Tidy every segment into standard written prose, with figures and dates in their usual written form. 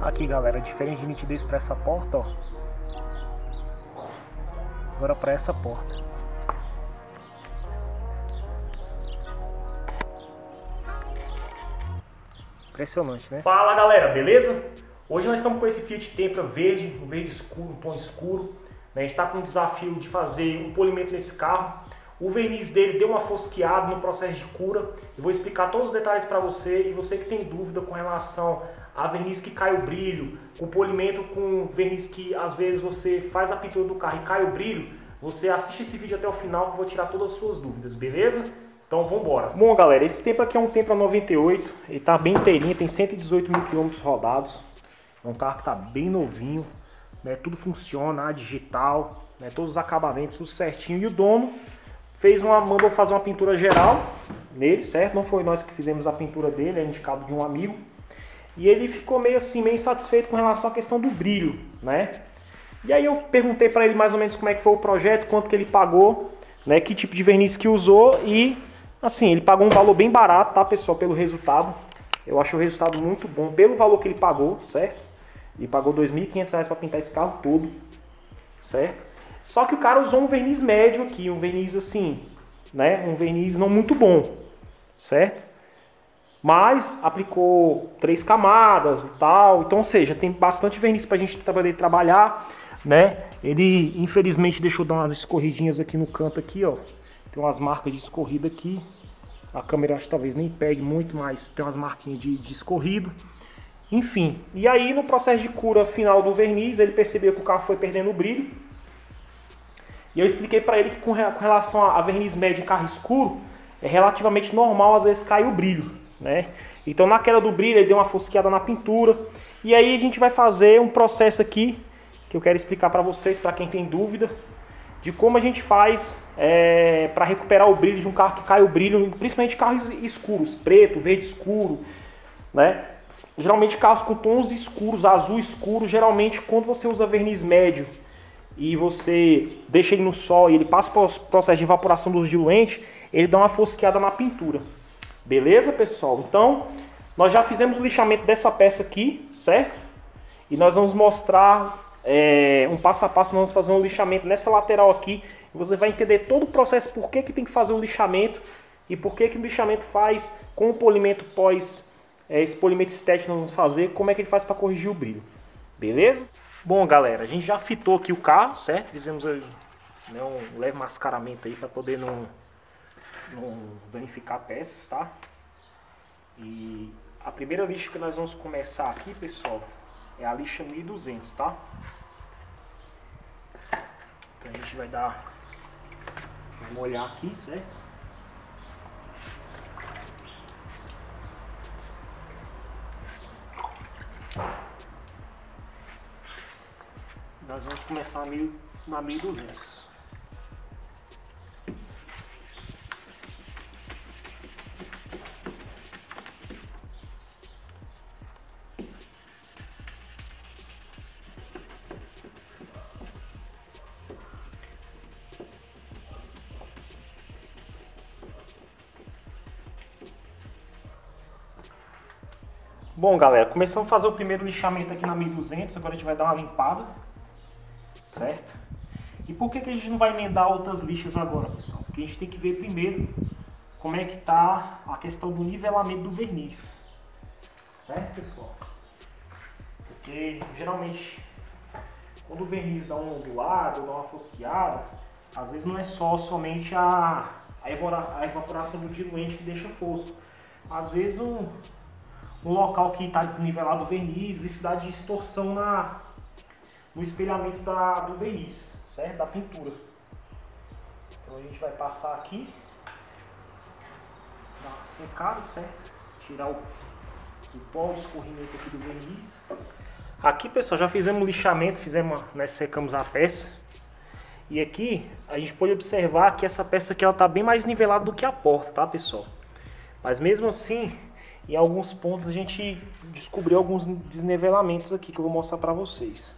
Aqui, galera, diferente de nitidez para essa porta, ó. Agora para essa porta. Impressionante, né? Fala, galera, beleza? Hoje nós estamos com esse Fiat Tempra verde, um verde escuro, um tom escuro. A gente está com um desafio de fazer um polimento nesse carro. O verniz dele deu uma fosqueada no processo de cura. Eu vou explicar todos os detalhes para você. E você que tem dúvida com relação a verniz que cai o brilho, com polimento com verniz que às vezes você faz a pintura do carro e cai o brilho, você assiste esse vídeo até o final que eu vou tirar todas as suas dúvidas, beleza? Então vamos embora. Bom, galera, esse Tempra aqui é um Tempra 98. Ele tá bem inteirinho, tem 118 mil quilômetros rodados. É um carro que tá bem novinho, né? Tudo funciona, a digital, né? Todos os acabamentos, tudo certinho. E o dono mandou fazer uma pintura geral nele, certo? Não foi nós que fizemos a pintura dele, é indicado de um amigo. E ele ficou meio assim, meio insatisfeito com relação à questão do brilho, né? E aí eu perguntei para ele mais ou menos como é que foi o projeto, quanto que ele pagou, né? Que tipo de verniz que usou e, assim, ele pagou um valor bem barato, tá, pessoal, pelo resultado. Eu acho o resultado muito bom pelo valor que ele pagou, certo? Ele pagou R$ 2.500 para pintar esse carro todo, certo? Só que o cara usou um verniz médio aqui, um verniz assim, né? Um verniz não muito bom, certo? Mas aplicou 3 camadas e tal, então, ou seja, tem bastante verniz para a gente poder trabalhar, né? Ele infelizmente deixou dar umas escorridinhas aqui no canto aqui, ó. Tem umas marcas de escorrida aqui. A câmera acho que talvez nem pegue muito, mas tem umas marquinhas de escorrido. Enfim, e aí no processo de cura final do verniz, ele percebeu que o carro foi perdendo o brilho. E eu expliquei para ele que com relação a verniz médio em carro escuro, é relativamente normal às vezes cair o brilho, né? Então na queda do brilho ele deu uma fosqueada na pintura. E aí a gente vai fazer um processo aqui, que eu quero explicar para vocês, para quem tem dúvida, de como a gente faz para recuperar o brilho de um carro que cai o brilho, principalmente carros escuros, preto, verde escuro, né? Geralmente carros com tons escuros, azul escuro, geralmente quando você usa verniz médio e você deixa ele no sol e ele passa pelo processo de evaporação dos diluentes, ele dá uma fosqueada na pintura. Beleza, pessoal? Então, nós já fizemos o lixamento dessa peça aqui, certo? E nós vamos mostrar um passo a passo, nós vamos fazer um lixamento nessa lateral aqui. E você vai entender todo o processo, por que tem que fazer o lixamento e por que o lixamento faz com o polimento pós... esse polimento estético nós vamos fazer, como é que ele faz para corrigir o brilho, beleza? Bom, galera, a gente já fitou aqui o carro, certo? Fizemos aí, né, um leve mascaramento aí para poder não danificar peças, tá? E a primeira lixa que nós vamos começar aqui, pessoal, é a lixa 1200, tá? Então a gente vai molhar aqui, certo? Nós vamos começar na 1200. Bom, galera, começamos a fazer o primeiro lixamento aqui na 1200, agora a gente vai dar uma limpada, certo? E por que a gente não vai emendar outras lixas agora, pessoal? Porque a gente tem que ver primeiro como é que tá a questão do nivelamento do verniz, certo, pessoal? Porque geralmente quando o verniz dá um ondulado, dá uma fosqueada, às vezes não é somente a evaporação do diluente que deixa fosco. Às vezes um local que está desnivelado o verniz, isso dá distorção no espelhamento do verniz, certo? Da pintura. Então a gente vai passar aqui, dar uma secada, certo? Tirar o pó, o escorrimento aqui do verniz. Aqui, pessoal, já fizemos o lixamento, secamos a peça. E aqui a gente pode observar que essa peça aqui ela está bem mais nivelada do que a porta, tá, pessoal? Mas mesmo assim, em alguns pontos a gente descobriu alguns desnivelamentos aqui que eu vou mostrar para vocês.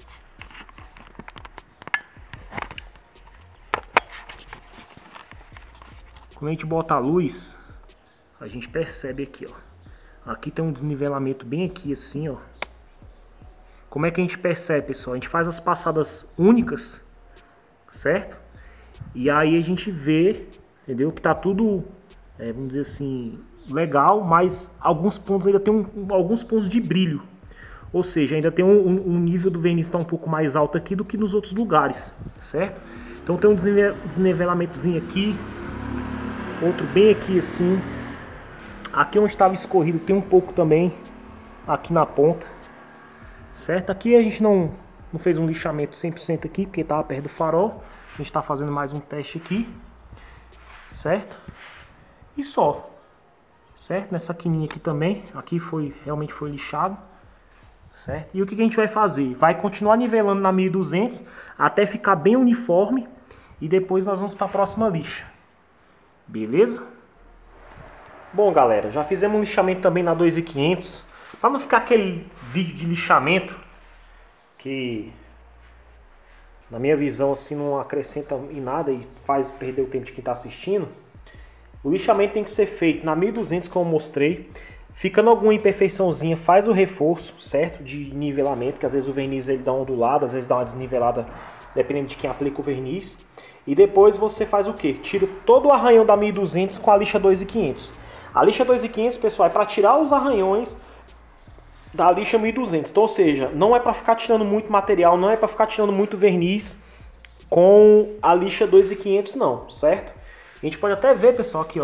Quando a gente bota a luz, a gente percebe aqui, ó. Aqui tem um desnivelamento bem aqui assim, ó. como é que a gente percebe, pessoal? A gente faz as passadas únicas, certo? E aí a gente vê, entendeu? Que tá tudo, vamos dizer assim, legal, mas alguns pontos ainda tem alguns pontos de brilho. Ou seja, ainda tem um nível do verniz que está um pouco mais alto aqui do que nos outros lugares, certo? Então tem um desnivelamentozinho aqui, outro bem aqui assim. Aqui onde estava escorrido tem um pouco também, aqui na ponta, certo? Aqui a gente não fez um lixamento 100% aqui, porque estava perto do farol. A gente está fazendo mais um teste aqui, certo? E só, certo? Nessa quininha aqui também, aqui realmente foi lixado, certo? E o que a gente vai fazer? Vai continuar nivelando na 1200 até ficar bem uniforme e depois nós vamos para a próxima lixa, beleza? Bom, galera, já fizemos um lixamento também na 2500, para não ficar aquele vídeo de lixamento que, na minha visão, assim, não acrescenta em nada e faz perder o tempo de quem está assistindo. O lixamento tem que ser feito na 1200, como eu mostrei. Ficando alguma imperfeiçãozinha, faz o reforço, certo? De nivelamento, que às vezes o verniz ele dá uma ondulada, às vezes dá uma desnivelada, dependendo de quem aplica o verniz. E depois você faz o quê? Tira todo o arranhão da 1200 com a lixa 2500. A lixa 2500, pessoal, é para tirar os arranhões da lixa 1200. Então, ou seja, não é para ficar tirando muito material, não é para ficar tirando muito verniz com a lixa 2500 não, certo? A gente pode até ver, pessoal, aqui, ó.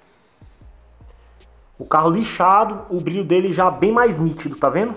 O carro lixado, o brilho dele já bem mais nítido, tá vendo?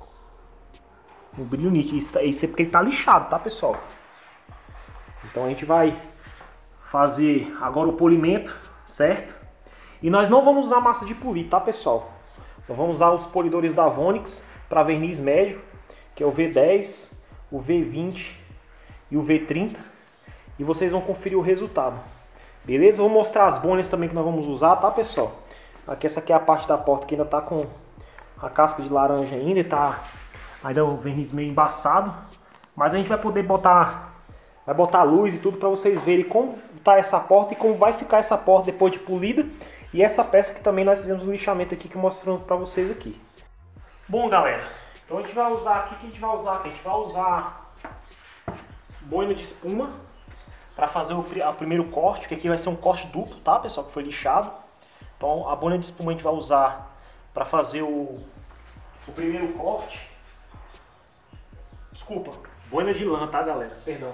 O brilho nítido, isso é porque ele tá lixado, tá, pessoal? Então a gente vai fazer agora o polimento, certo? E nós não vamos usar massa de polir, tá, pessoal? Nós vamos usar os polidores da Vonix para verniz médio, que é o V10, o V20 e o V30. E vocês vão conferir o resultado. Beleza? Vou mostrar as bonas também que nós vamos usar, tá, pessoal? Aqui, essa aqui é a parte da porta que ainda tá com a casca de laranja ainda, e tá ainda o verniz meio embaçado. Mas a gente vai poder botar luz e tudo para vocês verem como tá essa porta e como vai ficar essa porta depois de polida. E essa peça que também nós fizemos o lixamento aqui, que mostrando para vocês aqui. Bom, galera, então a gente vai usar aqui, a gente vai usar boina de espuma para fazer o primeiro corte, que aqui vai ser um corte duplo, tá, pessoal, que foi lixado. Então a boina de espuma a gente vai usar para fazer o primeiro corte. Desculpa, boina de lã, tá, galera? Perdão.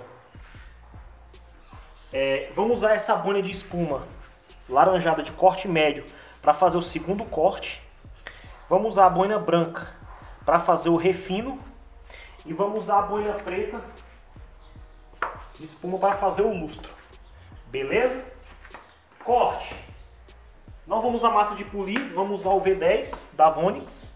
Vamos usar essa boina de espuma laranjada de corte médio para fazer o segundo corte. Vamos usar a boina branca para fazer o refino. E vamos usar a boina preta de espuma para fazer o lustro. Beleza? Corte. Não vamos usar massa de polir, vamos usar o V10 da Vonix.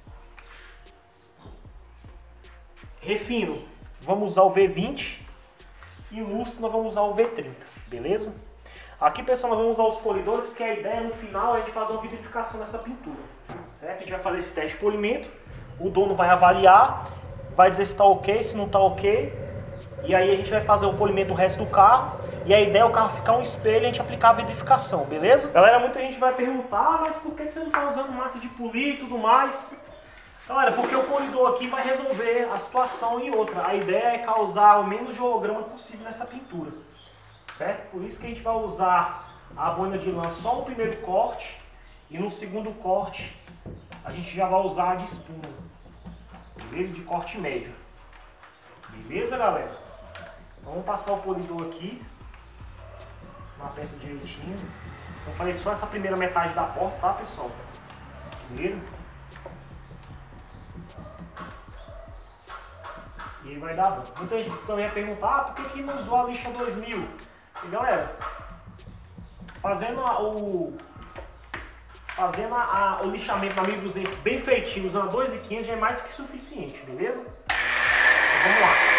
Refino, vamos usar o V20. E lustro nós vamos usar o V30, beleza? Aqui, pessoal, nós vamos usar os polidores, porque a ideia no final é a gente fazer uma vitrificação nessa pintura, certo? A gente vai fazer esse teste de polimento, o dono vai avaliar, vai dizer se está ok, se não está ok, e aí a gente vai fazer o polimento do resto do carro, e a ideia é o carro ficar um espelho e a gente aplicar a vitrificação, beleza? Galera, muita gente vai perguntar, mas por que você não está usando massa de polir e tudo mais? Galera, porque o polidor aqui vai resolver a situação e outra. A ideia é causar o menos de holograma possível nessa pintura, certo? Por isso que a gente vai usar a boina de lã só no primeiro corte, e no segundo corte a gente já vai usar a de espuma, beleza? De corte médio. Beleza, galera? Então vamos passar o polidor aqui na peça direitinho. Eu falei só essa primeira metade da porta, tá, pessoal? Primeiro. E aí vai dar bom. Muita gente também vai perguntar, por que não usou a lixa 2000? E galera, fazendo o lixamento na 1200 bem feitinho, usando a 2500 já é mais do que suficiente, beleza? Então, vamos lá.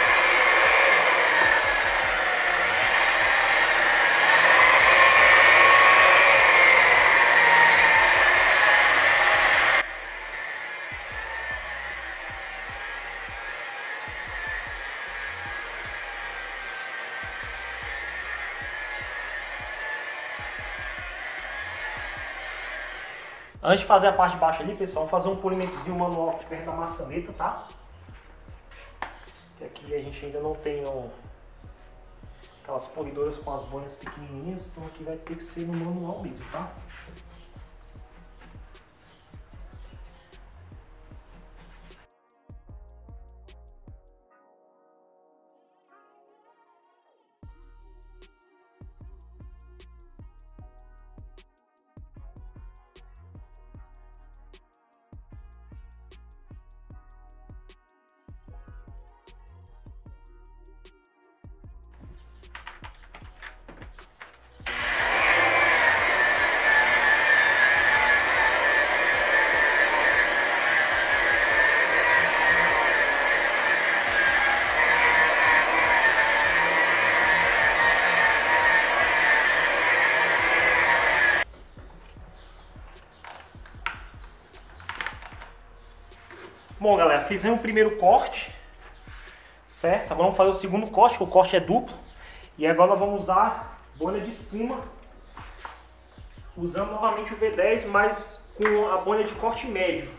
Antes de fazer a parte de baixo ali, pessoal, vamos fazer um polimentozinho manual aqui perto da maçaneta, tá? E aqui a gente ainda não tem aquelas polidoras com as boinas pequenininhas, então aqui vai ter que ser no manual mesmo, tá? Bom, galera, fizemos o primeiro corte, certo? Agora vamos fazer o segundo corte, que o corte é duplo. E agora nós vamos usar boina de espuma, usando novamente o V10, mas com a boina de corte médio.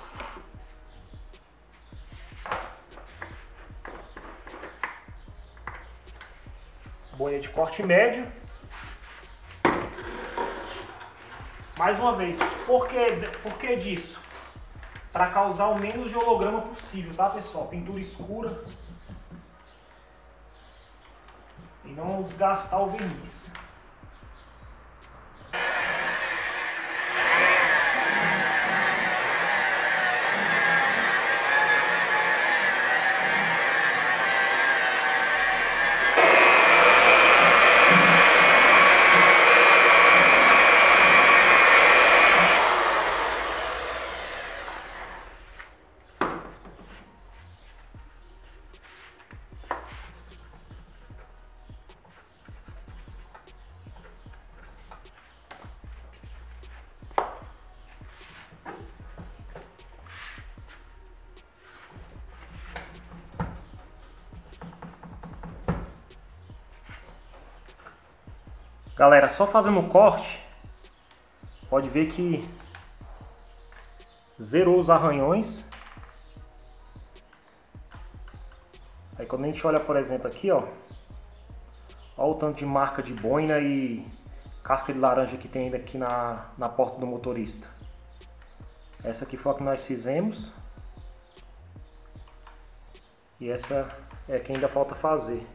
Boina de corte médio. Mais uma vez, por que disso? Para causar o menos de holograma possível, tá, pessoal? Pintura escura e não desgastar o verniz. Galera, só fazendo o corte, pode ver que zerou os arranhões. Aí quando a gente olha, por exemplo, aqui, ó o tanto de marca de boina e casca de laranja que tem ainda aqui na porta do motorista. Essa aqui foi a que nós fizemos. E essa é a que ainda falta fazer.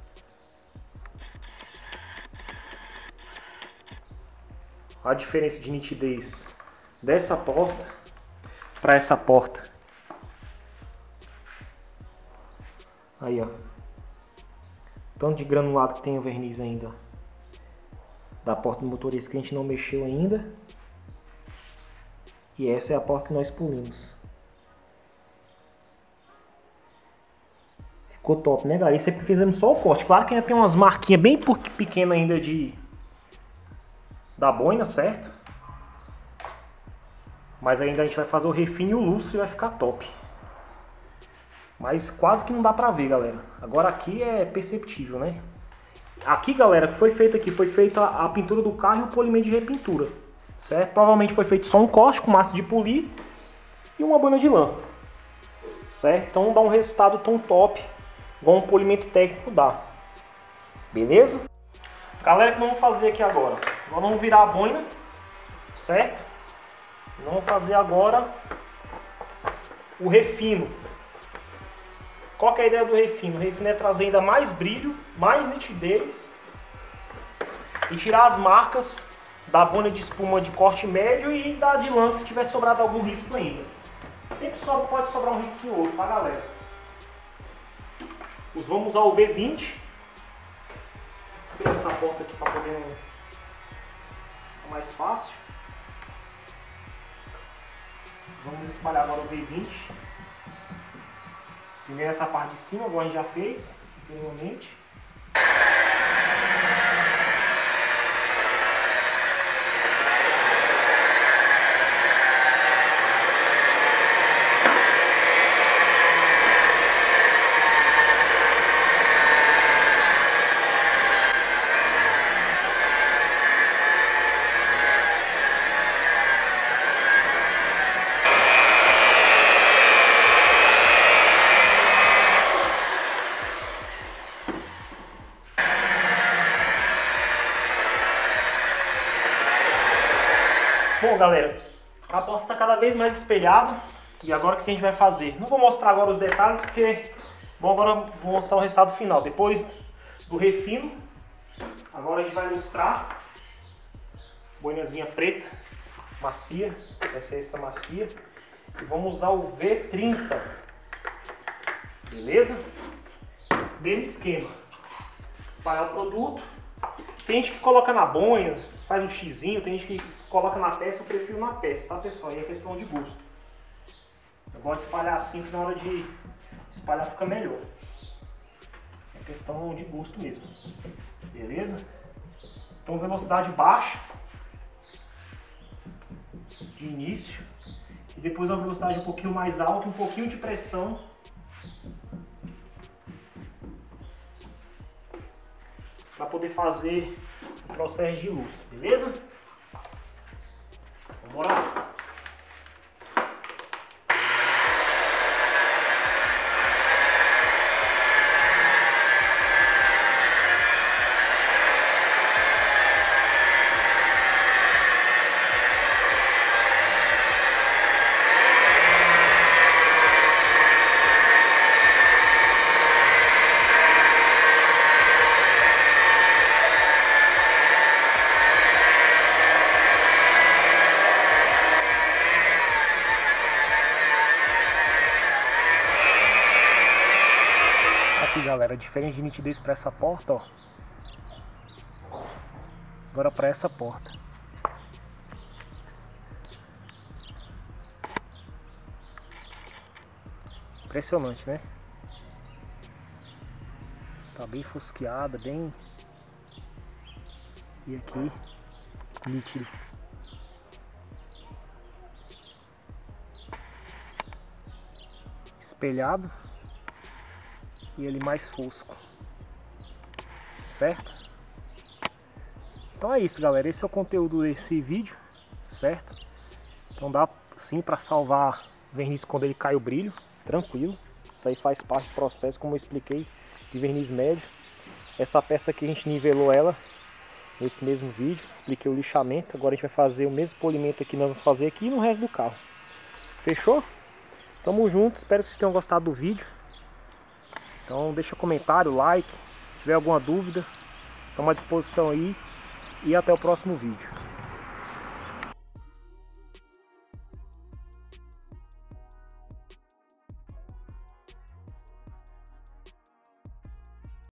A diferença de nitidez dessa porta para essa porta. Aí, ó. Tanto de granulado que tem o verniz ainda. Da porta do motorista que a gente não mexeu ainda. E essa é a porta que nós polimos. Ficou top, né, galera? Isso aqui fizemos só o corte. Claro que ainda tem umas marquinhas bem pequenas ainda da boina, certo? Mas ainda a gente vai fazer o refino e o lustro e vai ficar top. Mas quase que não dá pra ver, galera. Agora aqui é perceptível, né? Aqui, galera, que foi feito aqui, foi feita a pintura do carro e o polimento de repintura, certo? Provavelmente foi feito só um corte com massa de polir e uma boina de lã, certo? Então não dá um resultado tão top igual um polimento técnico dá. Beleza? Galera, o que nós vamos fazer aqui agora? Nós vamos virar a boina, certo? Vamos fazer agora o refino. Qual que é a ideia do refino? O refino é trazer ainda mais brilho, mais nitidez e tirar as marcas da boina de espuma de corte médio e da de lã se tiver sobrado algum risco ainda. Sempre pode sobrar um risco ou outro, tá, galera? Vamos usar o V20. Vou tirar essa porta aqui para poder ficar mais fácil. Vamos espalhar agora o V20. Primeiro essa parte de cima, igual a gente já fez anteriormente. galera, a porta está cada vez mais espelhada. E agora o que a gente vai fazer? Não vou mostrar agora os detalhes porque... Bom, agora vou mostrar o resultado final. Depois do refino, agora a gente vai ilustrar. Boinazinha preta, macia, essa é extra macia. E vamos usar o V30. Beleza? Mesmo esquema. Espalhar o produto. Tem gente que coloca na boina, faz um xizinho, tem gente que coloca na peça, eu prefiro na peça, tá pessoal? Aí é questão de gosto. Eu gosto de espalhar assim, que na hora de espalhar fica melhor. É questão de gosto mesmo. Beleza? Então velocidade baixa de início e depois uma velocidade um pouquinho mais alta, um pouquinho de pressão para poder fazer o processo de lustro, beleza? Vamos lá. Aqui, galera, diferente de nitidez para essa porta, ó. Agora para essa porta. Impressionante, né? Tá bem fosqueada, bem... E aqui, nítido. Espelhado. E ele mais fosco, certo? Então é isso, galera, esse é o conteúdo desse vídeo, certo? Então dá sim para salvar verniz quando ele cai o brilho, tranquilo. Isso aí faz parte do processo, como eu expliquei, de verniz médio. Essa peça aqui a gente nivelou ela nesse mesmo vídeo, expliquei o lixamento. Agora a gente vai fazer o mesmo polimento aqui, nós vamos fazer aqui no resto do carro. Fechou? Tamo junto, espero que vocês tenham gostado do vídeo. Então deixa comentário, like, se tiver alguma dúvida, estamos à disposição aí e até o próximo vídeo.